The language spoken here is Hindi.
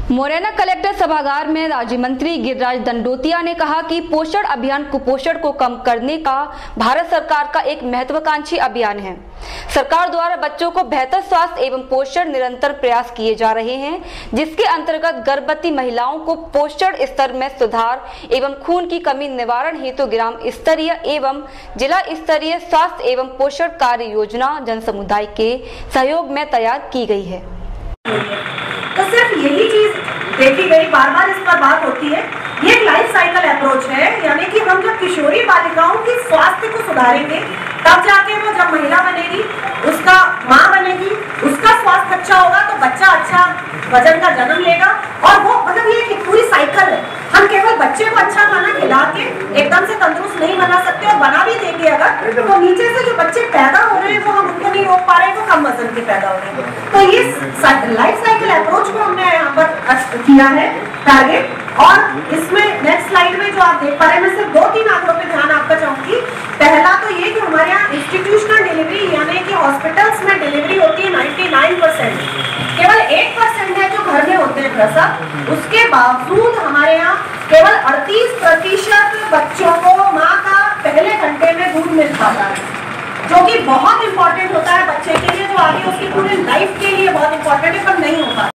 मुरैना कलेक्टर सभागार में राज्य मंत्री गिरिराज दंडोतिया ने कहा कि पोषण अभियान कुपोषण को कम करने का भारत सरकार का एक महत्वाकांक्षी अभियान है। सरकार द्वारा बच्चों को बेहतर स्वास्थ्य एवं पोषण निरंतर प्रयास किए जा रहे हैं, जिसके अंतर्गत गर्भवती महिलाओं को पोषण स्तर में सुधार एवं खून की कमी निवारण हेतु ग्राम स्तरीय एवं जिला स्तरीय स्वास्थ्य एवं पोषण कार्य योजना जन समुदाय के सहयोग में तैयार की गई है। तो सिर्फ यही चीज देखी गई, बार बार इस पर बात होती है। ये एक लाइफ साइकिल अप्रोच है, यानी कि हम जब किशोरी बालिकाओं की स्वास्थ्य को सुधारेंगे तब जाके वो जब महिला बनेगी, उसका माँ बनेगी, उसका स्वास्थ्य अच्छा होगा तो बच्चा अच्छा वजन का जन्म लेगा। और वो मतलब ये एक पूरी साइकिल है। हम केवल बच्चे को अच्छा खाना खिला के एकदम से तंदुरुस्त नहीं बना सकते, और बना भी देंगे अगर तो नीचे से जो बच्चे पैदा हो रहे हैं वो हम उनको नहीं रोक पा रहे हैं, वो कम वजन के पैदा हो रहे हैं। तो ये लाइफ साइकिल अप्रोच को हमने यहाँ पर किया है टारगेट। और इसमें नेक्स्ट स्लाइड में जो आप देख पा रहे हैं, मैं सिर्फ 2-3 आंकड़ों पे ध्यान आपका चाहूंगी। पहला तो ये कि हमारे यहाँ इंस्टीट्यूशनल डिलीवरी यानी कि हॉस्पिटल्स में डिलीवरी होती है 99%, केवल 1% है जो घर में होते हैं प्रसव। उसके बावजूद हमारे यहाँ केवल 38% बच्चों को माँ का पहले घंटे में दूध मिल पाता है, जो कि बहुत इंपॉर्टेंट होता है बच्चे के लिए, जो आगे उसकी पूरी लाइफ के लिए बहुत इंपॉर्टेंट है, पर नहीं होता।